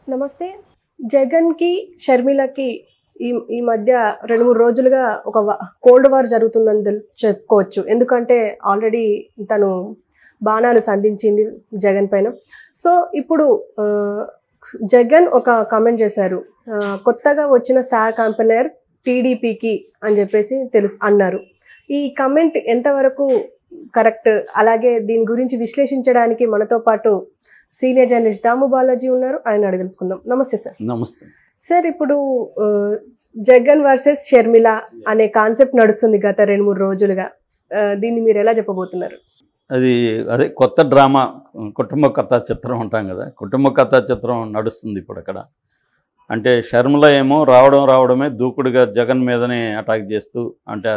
నమస్తే. జగన్‌కి, షర్మిలకి ఈ మధ్య 2-3 రోజులుగా ఒక కోల్డ్ వార్ జరుగుతుందని చెప్పుకోవచ్చు. ఎందుకంటే ఆల్రెడీ తను బాణాలు సంధించింది జగన్ పైన. సో ఇప్పుడు జగన్ ఒక కామెంట్ చేశారు. కొత్తగా వచ్చిన స్టార్ క్యాంపెయినర్ టీడీపీకి అని చెప్పేసి అన్నారు. ఈ కామెంట్ ఎంతవరకు కరెక్ట్? అలాగే దీని గురించి విశ్లేషించడానికి మనతో పాటు సీనియర్ జర్నలిస్ట్ దాము బాలాజీ ఉన్నారు. ఆయన అడిగి తెలుసుకుందాం. నమస్తే సార్. నమస్తే సార్. ఇప్పుడు జగన్ వర్సెస్ షర్మిల అనే కాన్సెప్ట్ నడుస్తుంది గత 2-3 రోజులుగా. దీన్ని మీరు ఎలా చెప్పబోతున్నారు? అదే కొత్త డ్రామా, కుటుంబ కథా చిత్రం ఉంటాం కదా, కుటుంబ కథా చిత్రం నడుస్తుంది ఇప్పుడు అక్కడ. అంటే షర్మిల ఏమో రావడమే దూకుడుగా జగన్ మీదనే అటాక్ చేస్తూ, అంటే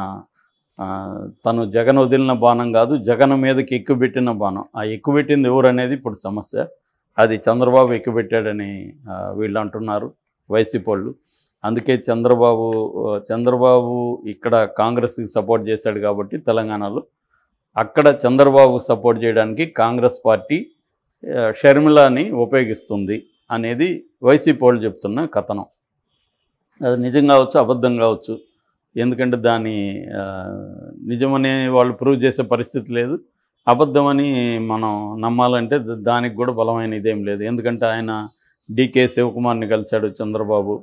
తను జగన్ వదిలిన బాణం కాదు, జగన్ మీదకి ఎక్కుపెట్టిన బాణం. ఆ ఎక్కుపెట్టింది ఎవరు అనేది ఇప్పుడు సమస్య. అది చంద్రబాబు ఎక్కుపెట్టాడని వీళ్ళు అంటున్నారు, వైసీపీ వాళ్ళు. అందుకే చంద్రబాబు ఇక్కడ కాంగ్రెస్కి సపోర్ట్ చేశాడు కాబట్టి తెలంగాణలో, అక్కడ చంద్రబాబు సపోర్ట్ చేయడానికి కాంగ్రెస్ పార్టీ షర్మిలని ఉపయోగిస్తుంది అనేది వైసీపీ వాళ్ళు చెప్తున్న కథనం. అది నిజం కావచ్చు, అబద్ధం కావచ్చు. ఎందుకంటే దాన్ని నిజమని వాళ్ళు ప్రూవ్ చేసే పరిస్థితి లేదు. అబద్ధమని మనం నమ్మాలంటే దానికి కూడా బలమైన ఇదేం లేదు. ఎందుకంటే ఆయన డీకే శివకుమార్ని కలిశాడు చంద్రబాబు.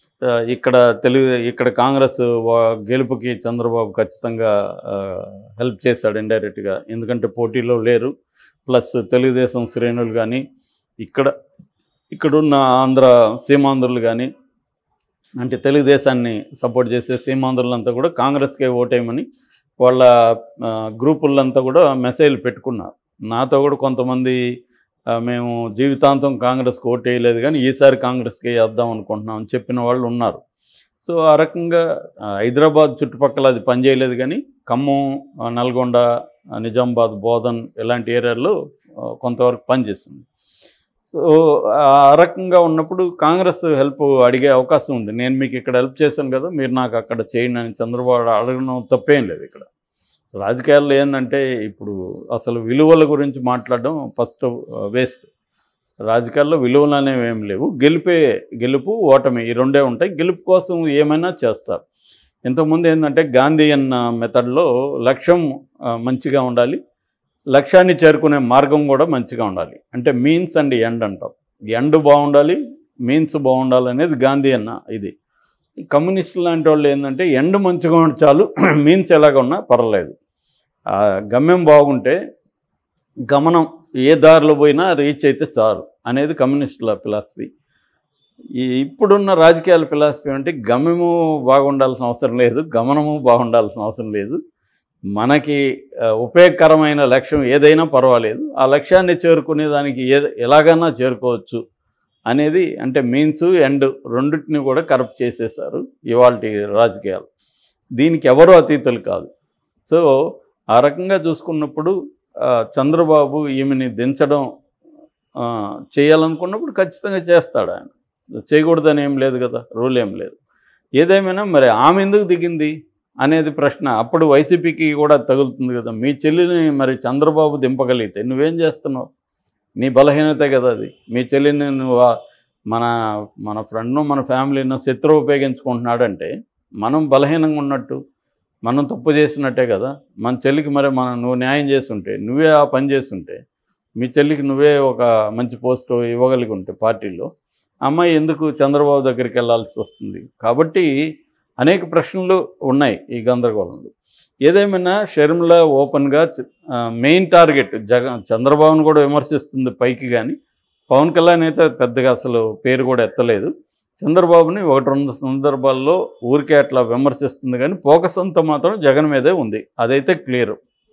ఇక్కడ కాంగ్రెస్ గెలుపుకి చంద్రబాబు ఖచ్చితంగా హెల్ప్ చేశాడు ఇండైరెక్ట్గా. ఎందుకంటే పోటీలో లేరు. ప్లస్ తెలుగుదేశం శ్రేణులు కానీ ఇక్కడున్న సీమాంధ్రులు కానీ, అంటే తెలుగుదేశాన్ని సపోర్ట్ చేసే సీమాంధ్రులంతా కూడా కాంగ్రెస్కే ఓటేయమని వాళ్ళ గ్రూపులంతా కూడా మెసేజ్లు పెట్టుకున్నారు. నాతో కూడా కొంతమంది మేము జీవితాంతం కాంగ్రెస్కి ఓటు వేయలేదు కానీ ఈసారి కాంగ్రెస్కి వేద్దాం అనుకుంటున్నాం అని చెప్పిన వాళ్ళు ఉన్నారు. సో ఆ రకంగా హైదరాబాద్ చుట్టుపక్కల అది పనిచేయలేదు కానీ ఖమ్మం, నల్గొండ, నిజామాబాద్, బోధన్ ఇలాంటి ఏరియాల్లో కొంతవరకు పనిచేస్తుంది. సో ఆ రకంగా ఉన్నప్పుడు కాంగ్రెస్ హెల్ప్ అడిగే అవకాశం ఉంది. నేను మీకు ఇక్కడ హెల్ప్ చేశాను కదా, మీరు నాకు అక్కడ చేయండి అని చంద్రబాబు అడగడం తప్పేం లేదు. ఇక్కడ రాజకీయాల్లో ఏంటంటే ఇప్పుడు అసలు విలువల గురించి మాట్లాడడం ఫస్ట్ వేస్ట్. రాజకీయాల్లో విలువలు అనేవి ఏం లేవు. గెలుపు ఓటమి ఈ రెండే ఉంటాయి. గెలుపు కోసం ఏమైనా చేస్తారు. ఇంతకుముందు ఏంటంటే గాంధీయన్ మెథడ్లో లక్ష్యం మంచిగా ఉండాలి, లక్ష్యాన్ని చేరుకునే మార్గం కూడా మంచిగా ఉండాలి. అంటే మీన్స్ అండ్ ఎండ్ అంటాం. ఎండ్ బాగుండాలి, మీన్స్ బాగుండాలి అనేది గాంధీ అన్న ఇది. కమ్యూనిస్టులు లాంటి వాళ్ళు ఏంటంటే ఎండ్ మంచిగా ఉంటే చాలు, మీన్స్ ఎలాగ ఉన్నా పర్వాలేదు. గమ్యం బాగుంటే గమనం ఏ దారిలో పోయినా రీచ్ అయితే చాలు అనేది కమ్యూనిస్టుల ఫిలాసఫీ. ఇప్పుడున్న రాజకీయాల ఫిలాసఫీ అంటే గమ్యము బాగుండాల్సిన అవసరం లేదు, గమనము బాగుండాల్సిన అవసరం లేదు. మనకి ఉపయోగకరమైన లక్ష్యం ఏదైనా పర్వాలేదు, ఆ లక్ష్యాన్ని చేరుకునే దానికి ఎలాగైనా చేరుకోవచ్చు అనేది. అంటే మీన్స్ ఎండ్ రెండింటిని కూడా కరప్ట్ చేసేసారు ఇవాల్టి రాజకీయాలు. దీనికి ఎవరూ అతీతులు కాదు. సో ఆ రకంగా చూసుకున్నప్పుడు చంద్రబాబు ఈమెని దించడం చేయాలనుకున్నప్పుడు ఖచ్చితంగా చేస్తాడు. ఆయన చేయకూడదని ఏం లేదు కదా, రూల్ ఏం లేదు. ఏదేమైనా మరి ఆమె ఎందుకు దిగింది అనేది ప్రశ్న అప్పుడు వైసీపీకి కూడా తగులుతుంది కదా. మీ చెల్లిని మరి చంద్రబాబు దింపగలిగితే నువ్వేం చేస్తున్నావు? నీ బలహీనతే కదా అది. మీ చెల్లిని నువ్వు మన ఫ్రెండ్ను, మన ఫ్యామిలీను శత్రువు ఉపయోగించుకుంటున్నాడంటే మనం బలహీనంగా ఉన్నట్టు, మనం తప్పు చేసినట్టే కదా. మన చెల్లికి మరి నువ్వు న్యాయం చేస్తుంటే, నువ్వే ఆ పని చేస్తుంటే, మీ చెల్లికి నువ్వే ఒక మంచి పోస్ట్ ఇవ్వగలిగి ఉంటే పార్టీలో, అమ్మాయి ఎందుకు చంద్రబాబు దగ్గరికి వెళ్ళాల్సి వస్తుంది? కాబట్టి అనేక ప్రశ్నలు ఉన్నాయి ఈ గందరగోళంలో. ఏదేమైనా షర్మిల ఓపెన్గా మెయిన్ టార్గెట్ చంద్రబాబును కూడా విమర్శిస్తుంది పైకి, కానీ పవన్ కళ్యాణ్ అయితే పెద్దగా అసలు పేరు కూడా ఎత్తలేదు. చంద్రబాబుని 1-2 సందర్భాల్లో ఊరికే అట్లా విమర్శిస్తుంది, కానీ ఫోకస్ అంతా మాత్రం జగన్ మీదే ఉంది. అదైతే క్లియర్,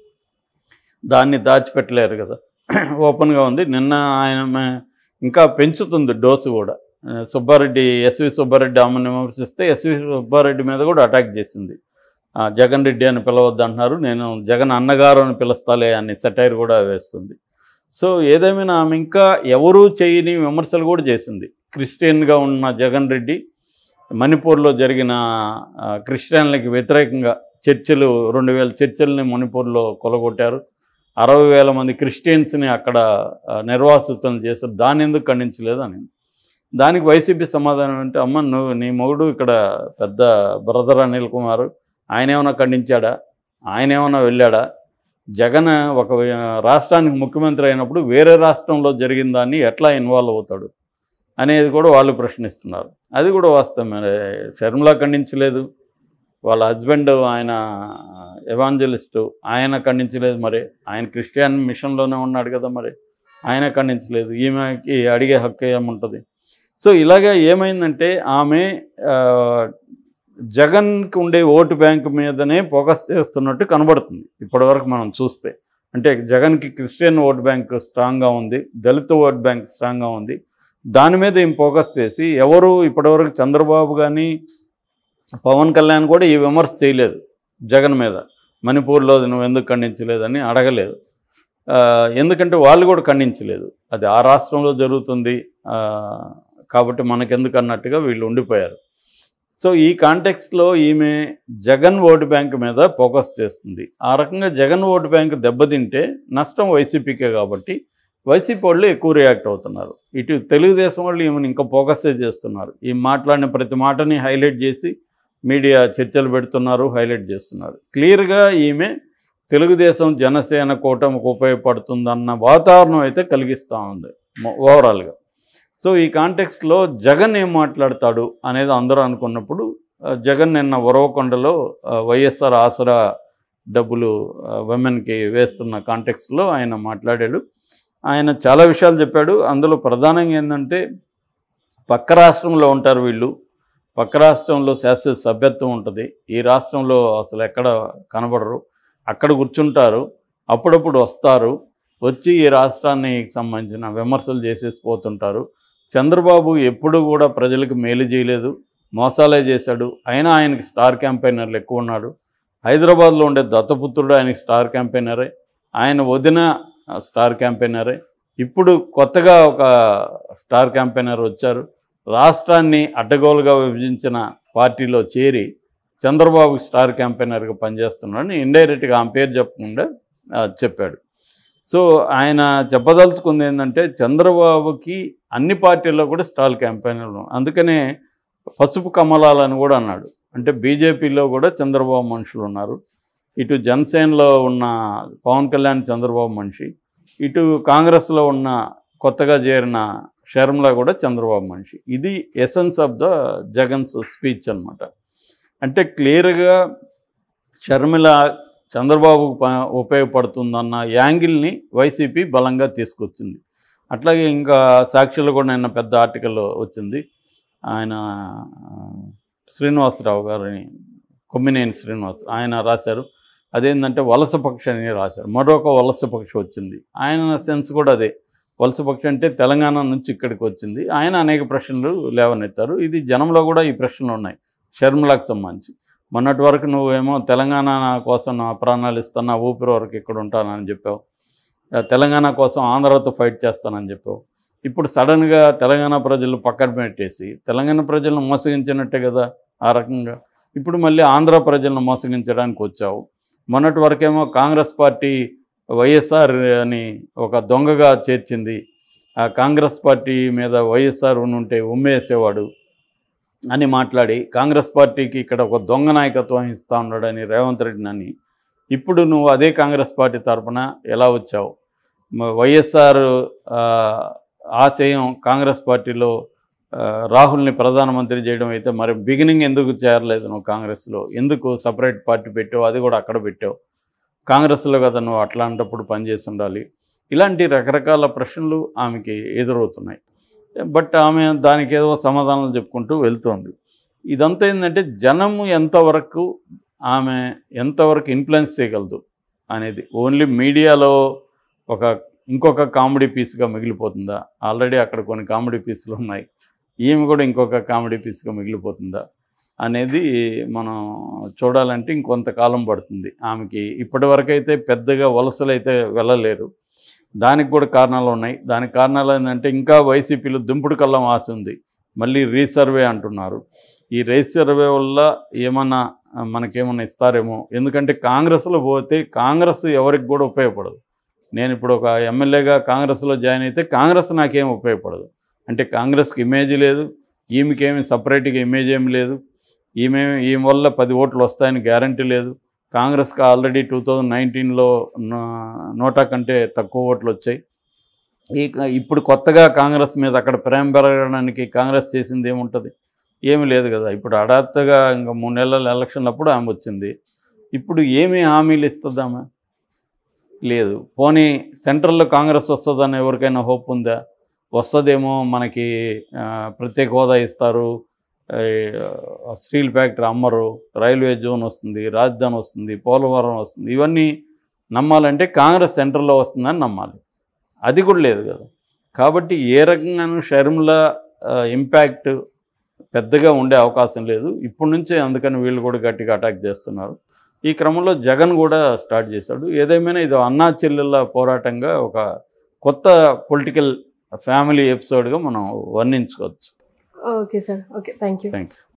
దాన్ని దాచిపెట్టలేరు కదా, ఓపెన్గా ఉంది. నిన్న ఆయన ఇంకా పెంచుతుంది డోసు కూడా. ఎస్వి సుబ్బారెడ్డి ఆమెను విమర్శిస్తే ఎస్వి సుబ్బారెడ్డి మీద కూడా అటాక్ చేసింది. జగన్ రెడ్డి అని పిలవద్దు అంటున్నారు, నేను జగన్ అన్నగారు అని పిలుస్తాలే అని సెటైర్ కూడా వేస్తుంది. సో ఏదేమైనా ఆమె ఇంకా ఎవరూ చేయని విమర్శలు కూడా చేసింది. క్రిస్టియన్గా ఉన్న జగన్ రెడ్డి మణిపూర్లో జరిగిన క్రిస్టియన్లకి వ్యతిరేకంగా 2000 చర్చిల్ని మణిపూర్లో కొలగొట్టారు. 60,000 మంది క్రిస్టియన్స్ని అక్కడ నిర్వాసితులను చేశారు. దాన్ని ఎందుకు ఖండించలేదు అని. దానికి వైసీపీ సమాధానం అంటే, అమ్మ నువ్వు నీ మొగుడు ఇక్కడ పెద్ద బ్రదర్ అనిల్ కుమార్, ఆయన ఏమైనా ఖండించాడా, ఆయన ఏమైనా వెళ్ళాడా, జగన్ ఒక రాష్ట్రానికి ముఖ్యమంత్రి అయినప్పుడు వేరే రాష్ట్రంలో జరిగిన దాన్ని ఎట్లా ఇన్వాల్వ్ అవుతాడు అనేది కూడా వాళ్ళు ప్రశ్నిస్తున్నారు. అది కూడా వాస్తవమే. షర్మిల ఖండించలేదు, వాళ్ళ హస్బెండ్ ఆయన ఎవాంజలిస్టు, ఆయన ఖండించలేదు. మరి ఆయన క్రిస్టియన్ మిషన్లోనే ఉన్నాడు కదా, మరి ఆయన ఖండించలేదు. ఈమెకి అడిగే హక్కు ఏముంటుంది? సో ఇలాగా ఏమైందంటే ఆమె జగన్కి ఉండే ఓటు బ్యాంకు మీదనే ఫోకస్ చేస్తున్నట్టు కనబడుతుంది ఇప్పటివరకు మనం చూస్తే. అంటే జగన్కి క్రిస్టియన్ ఓట్ బ్యాంక్ స్ట్రాంగ్గా ఉంది, దళిత ఓట్ బ్యాంక్ స్ట్రాంగ్గా ఉంది. దాని మీద ఏం ఫోకస్ చేసి ఎవరు ఇప్పటివరకు చంద్రబాబు కానీ పవన్ కళ్యాణ్ కూడా ఈ విమర్శ చేయలేదు జగన్ మీద. మణిపూర్లో నువ్వు ఎందుకు ఖండించలేదని అడగలేదు, ఎందుకంటే వాళ్ళు కూడా ఖండించలేదు. అది ఆ రాష్ట్రంలో జరుగుతుంది కాబట్టి మనకెందుకు అన్నట్టుగా వీళ్ళు ఉండిపోయారు. సో ఈ కాంటెక్స్ట్లో ఈమె జగన్ ఓటు బ్యాంక్ మీద ఫోకస్ చేస్తుంది. ఆ రకంగా జగన్ ఓటు బ్యాంక్ దెబ్బతింటే నష్టం వైసీపీకే కాబట్టి వైసీపీ వాళ్ళు ఎక్కువ రియాక్ట్ అవుతున్నారు. ఇటు తెలుగుదేశం వాళ్ళు ఈమెను ఇంకా ఫోకసే చేస్తున్నారు. ఈ మాట్లాడిన ప్రతి మాటని హైలైట్ చేసి మీడియా చర్చలు పెడుతున్నారు, హైలైట్ చేస్తున్నారు. క్లియర్గా ఈమె తెలుగుదేశం జనసేన కూటమికి ఉపయోగపడుతుందన్న వాతావరణం అయితే కలిగిస్తూ ఉంది ఓవరాల్గా. సో ఈ కాంటెక్స్ట్లో జగన్ ఏం మాట్లాడతాడు అనేది అందరూ అనుకున్నప్పుడు, జగన్ నిన్న ఉరవకొండలో వైఎస్ఆర్ ఆసరా డబ్బులు విమెన్కి వేస్తున్న కాంటెక్స్ట్లో ఆయన మాట్లాడాడు. ఆయన చాలా విషయాలు చెప్పాడు. అందులో ప్రధానంగా ఏంటంటే, పక్క రాష్ట్రంలో ఉంటారు వీళ్ళు, పక్క రాష్ట్రంలో శాశ్వత సభ్యత్వం ఉంటుంది, ఈ రాష్ట్రంలో అసలు ఎక్కడ కనబడరు, అక్కడ కూర్చుంటారు, అప్పుడప్పుడు వస్తారు, వచ్చి ఈ రాష్ట్రానికి సంబంధించిన విమర్శలు చేసేసి పోతుంటారు. చంద్రబాబు ఎప్పుడు కూడా ప్రజలకు మేలు చేయలేదు, మోసాలే చేశాడు. అయినా ఆయనకి స్టార్ క్యాంపెయినర్లు ఎక్కువ ఉన్నాడు. హైదరాబాద్లో ఉండే దత్తపుత్రుడు ఆయనకి స్టార్ క్యాంపెయినరే, ఆయన వదిన స్టార్ క్యాంపెయినరే. ఇప్పుడు కొత్తగా ఒక స్టార్ క్యాంపెయినర్ వచ్చారు. రాష్ట్రాన్ని అడ్డగోలుగా విభజించిన పార్టీలో చేరి చంద్రబాబుకి స్టార్ క్యాంపెయినర్గా పనిచేస్తున్నాడని ఇండైరెక్ట్గా ఆమె పేరు చెప్పకుండా చెప్పాడు. సో ఆయన చెప్పదలుచుకుంది ఏంటంటే, చంద్రబాబుకి అన్ని పార్టీల్లో కూడా స్టార్ క్యాంపెయినర్లు, అందుకనే పసుపు కమలాలని కూడా అన్నాడు. అంటే బీజేపీలో కూడా చంద్రబాబు మనుషులు ఉన్నారు, ఇటు జనసేనలో ఉన్న పవన్ కళ్యాణ్ చంద్రబాబు మనిషి, ఇటు కాంగ్రెస్లో ఉన్న కొత్తగా చేరిన షర్మిల కూడా చంద్రబాబు మనిషి. ఇది essence of the Jagan's speech అన్నమాట. అంటే క్లియర్గా షర్మిల చంద్రబాబుకు ఉపయోగపడుతుందన్న యాంగిల్ని వైసీపీ బలంగా తీసుకొచ్చింది. అట్లాగే ఇంకా సాక్షులు కూడా నిన్న పెద్ద ఆర్టికల్ వచ్చింది. ఆయన శ్రీనివాసరావు గారిని, కొమ్మినేని శ్రీనివాస్ ఆయన రాశారు. అదేంటంటే వలస పక్షి అని రాశారు. మరొక వలస పక్షి వచ్చింది. ఆయన సెన్స్ కూడా అదే, వలస పక్షి అంటే తెలంగాణ నుంచి ఇక్కడికి వచ్చింది. ఆయన అనేక ప్రశ్నలు లేవనెత్తారు. ఇది జనంలో కూడా ఈ ప్రశ్నలు ఉన్నాయి షర్మిలకు సంబంధించి. మొన్నటి వరకు నువ్వేమో తెలంగాణ కోసం నా ప్రాణాలు ఇస్తాను, నా ఊపిరి వరకు ఇక్కడ ఉంటానని చెప్పావు, తెలంగాణ కోసం ఆంధ్రతో ఫైట్ చేస్తానని చెప్పావు. ఇప్పుడు సడన్గా తెలంగాణ ప్రజలు పక్కన పెట్టేసి తెలంగాణ ప్రజలను మోసగించినట్టే కదా ఆ రకంగా. ఇప్పుడు మళ్ళీ ఆంధ్ర ప్రజలను మోసగించడానికి వచ్చావు. మొన్నటి వరకేమో కాంగ్రెస్ పార్టీ వైఎస్ఆర్ అని ఒక దొంగగా చేర్చింది, ఆ కాంగ్రెస్ పార్టీ మీద వైఎస్ఆర్ ఉంటే ఉమ్మేసేవాడు అని మాట్లాడి కాంగ్రెస్ పార్టీకి ఇక్కడ ఒక దొంగ నాయకత్వం ఇస్తూ ఉన్నాడని రేవంత్ రెడ్డిని అని, ఇప్పుడు నువ్వు అదే కాంగ్రెస్ పార్టీ తరఫున ఎలా వచ్చావు? వైఎస్ఆర్ ఆశయం కాంగ్రెస్ పార్టీలో రాహుల్ని ప్రధానమంత్రి చేయడం అయితే మరి బిగినింగ్ ఎందుకు చేరలేదు నువ్వు కాంగ్రెస్లో? ఎందుకు సపరేట్ పార్టీ పెట్టావు? అది కూడా అక్కడ పెట్టావు. కాంగ్రెస్లో కదా నువ్వు అట్లాంటప్పుడు పనిచేసి ఉండాలి. ఇలాంటి రకరకాల ప్రశ్నలు ఆమెకి ఎదురవుతున్నాయి. బట్ ఆమె దానికి ఏదో సమాధానాలు చెప్పుకుంటూ వెళ్తోంది. ఇదంతా ఏంటంటే జనము ఎంతవరకు ఆమె ఎంతవరకు ఇన్ఫ్లుయెన్స్ చేయగలదు అనేది ఓన్లీ మీడియాలో ఇంకొక కామెడీ పీస్గా మిగిలిపోతుందా? ఆల్రెడీ అక్కడ కొన్ని కామెడీ పీసులు ఉన్నాయి, ఈమె కూడా ఇంకొక కామెడీ పీస్గా మిగిలిపోతుందా అనేది మనం చూడాలంటే ఇంకొంతకాలం పడుతుంది. ఆమెకి ఇప్పటివరకైతే పెద్దగా వలసలు అయితే వెళ్ళలేరు. దానికి కూడా కారణాలు ఉన్నాయి. దానికి కారణాలు ఏంటంటే ఇంకా వైసీపీలో దుంపుడు కళ్ళం ఆశ ఉంది. మళ్ళీ రీసర్వే అంటున్నారు. ఈ రీసర్వే వల్ల ఏమన్నా మనకేమన్నా ఇస్తారేమో. ఎందుకంటే కాంగ్రెస్లో పోతే కాంగ్రెస్ ఎవరికి కూడా ఉపయోగపడదు. నేను ఇప్పుడు ఒక ఎమ్మెల్యేగా కాంగ్రెస్లో జాయిన్ అయితే కాంగ్రెస్ నాకేం ఉపయోగపడదు. అంటే కాంగ్రెస్కి ఇమేజ్ లేదు, ఈమెకేమి సపరేట్గా ఇమేజ్ ఏమి లేదు, ఈమె వల్ల 10 ఓట్లు వస్తాయని గ్యారంటీ లేదు. కాంగ్రెస్కి ఆల్రెడీ 2019లో 100 కంటే తక్కువ ఓట్లు వచ్చాయి. ఇప్పుడు కొత్తగా కాంగ్రెస్ మీద అక్కడ ప్రేమ పెరగడానికి కాంగ్రెస్ చేసింది ఏముంటుంది? ఏమీ లేదు కదా. ఇప్పుడు హఠాత్తుగా ఇంకా 3 నెలల ఎలక్షన్లప్పుడు ఆమె వచ్చింది. ఇప్పుడు ఏమి హామీలు ఇస్తుంది ఆమె? లేదు. పోనీ సెంట్రల్లో కాంగ్రెస్ వస్తుందని ఎవరికైనా హోప్ ఉందా? వస్తుందేమో, మనకి ప్రత్యేక హోదా ఇస్తారు, స్టీల్ ఫ్యాక్టరీ అమ్మరు, రైల్వే జోన్ వస్తుంది, రాజధాని వస్తుంది, పోలవరం వస్తుంది, ఇవన్నీ నమ్మాలంటే కాంగ్రెస్ సెంట్రల్లో వస్తుందని నమ్మాలి. అది కూడా లేదు కదా. కాబట్టి ఏ రకంగానూ షర్మిల ఇంపాక్ట్ పెద్దగా ఉండే అవకాశం లేదు ఇప్పటి నుంచే. అందుకని వీళ్ళు కూడా గట్టిగా అటాక్ చేస్తున్నారు. ఈ క్రమంలో జగన్ కూడా స్టార్ట్ చేశాడు. ఏదేమైనా ఇది అన్నా చెల్లెళ్ళ పోరాటంగా ఒక కొత్త పొలిటికల్ ఫ్యామిలీ ఎపిసోడ్గా మనం వర్ణించుకోవచ్చు. Okay sir. Okay, thank you.